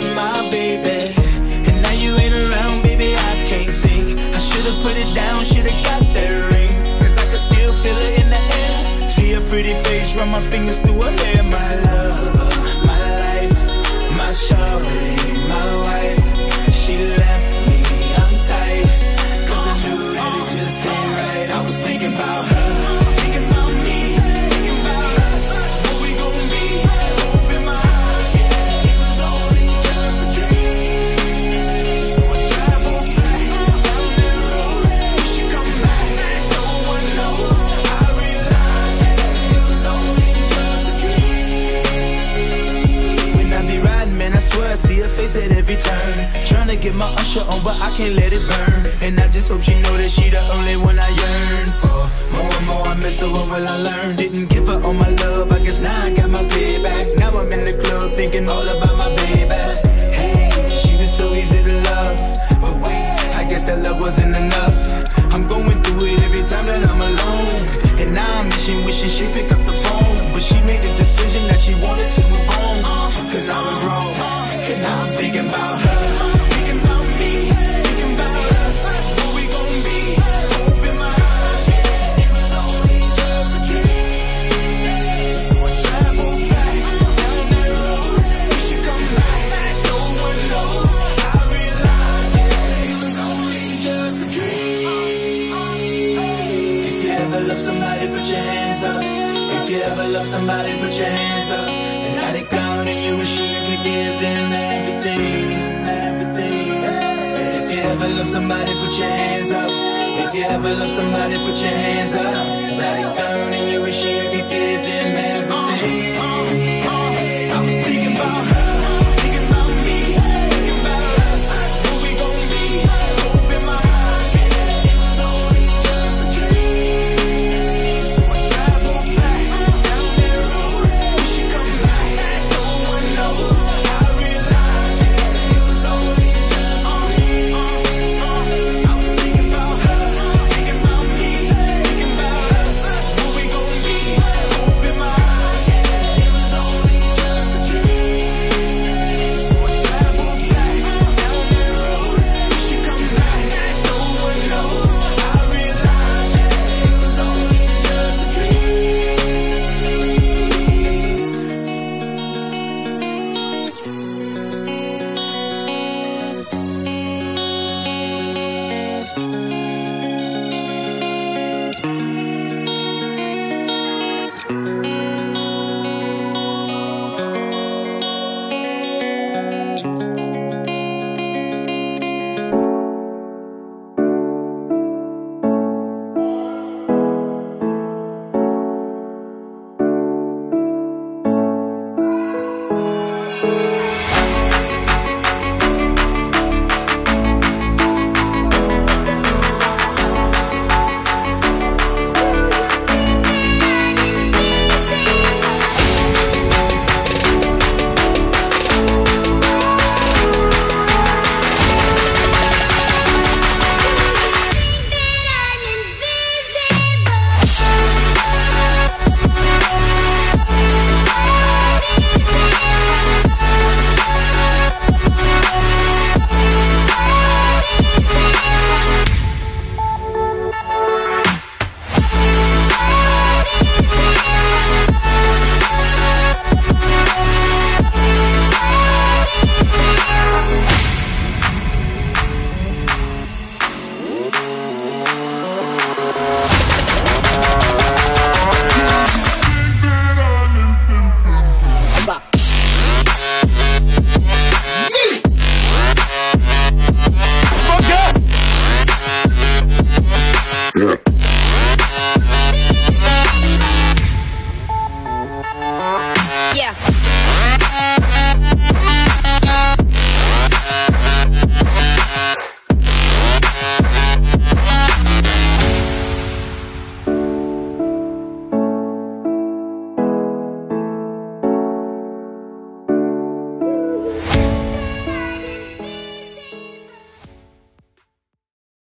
not my baby. And now you ain't around, baby, I can't think. I should've put it down, should've got that ring, cause I can still feel it in the air. See her pretty face, run my fingers through her hair. My love, my life, my shorty, my wife. She left me, I'm tight, cause I knew that it just ain't right. I was thinking about her, thinking about me, thinking about us, what we gon' be. Hope in my eyes, yeah, it was only just a dream. So I traveled back down that road, we should come back, no one knows. I realized, yeah, it was only just a dream. When I be riding, man, I swear I see her face at every turn. Tryna get my usher on, but I can't let it burn. And I just hope she know that she the only one I yearn for. More and more I miss her, what will I learn? Didn't give her all my love, I guess now I got my payback. Now I'm in the club thinking all about my baby. Hey, she was so easy to love, but wait, I guess that love wasn't enough. I'm going through it every time that I'm alone, and now I'm wishing she pick up the phone. But she made the decision that she wanted to move on, cause I was wrong. And I was thinking about her, thinking about me, thinking about us, what we gon' be. Hope in my eyes, yeah, it was only just a dream. So I traveled back down that road, we should come back, no one knows. I realized, yeah, it was only just a dream. If you ever love somebody, put your hands up. If you ever love somebody, put your hands up. And now they gone and you wish you could give them everything, everything. Said if you ever love somebody, put your hands up. If you ever love somebody, put your hands up. Now they gone and you wish you could give them everything.